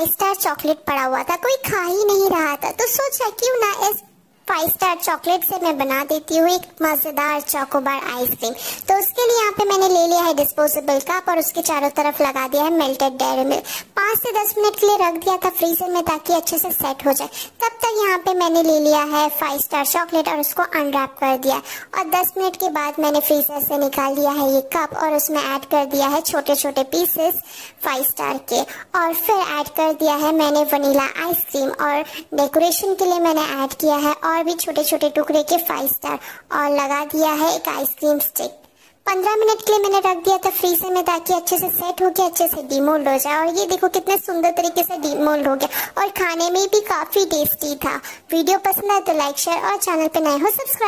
5 star chocolate पड़ा हुआ था, कोई खा ही नहीं रहा था, तो सोचा क्यों ना इस 5 स्टार चॉकलेट से मैं बना देती हूँ एक मजेदार चोकोबार आइसक्रीम। तो उसके लिए यहाँ पे मैंने ले लिया है डिस्पोजेबल कप और उसके चारों तरफ लगा दिया है मेल्टेड डेयरी मिल्क। 5 से 10 मिनट के लिए रख दिया था फ्रीजर में ताकि अच्छे से सेट हो जाए। तब तक यहाँ पे मैंने ले लिया है 5 स्टार चॉकलेट और उसको अनरैप कर दिया और 10 मिनट के बाद मैंने फ्रीजर से निकाल लिया है ये कप और उसमें ऐड कर दिया है छोटे छोटे पीसेस 5 स्टार के और फिर ऐड कर दिया है मैंने वनीला आइसक्रीम और डेकोरेशन के लिए मैंने ऐड किया है और भी छोटे छोटे टुकड़े के 5 स्टार और लगा दिया है एक आइसक्रीम स्टिक। 15 मिनट के लिए मैंने रख दिया था फ्रीजर में ताकि अच्छे से सेट हो गया, अच्छे से डीमोल्ड हो जाए। और ये देखो कितने सुंदर तरीके से डीमोल्ड हो गया और खाने में भी काफी टेस्टी था। वीडियो पसंद आए तो लाइक शेयर और चैनल पे नए हो सब्सक्राइब।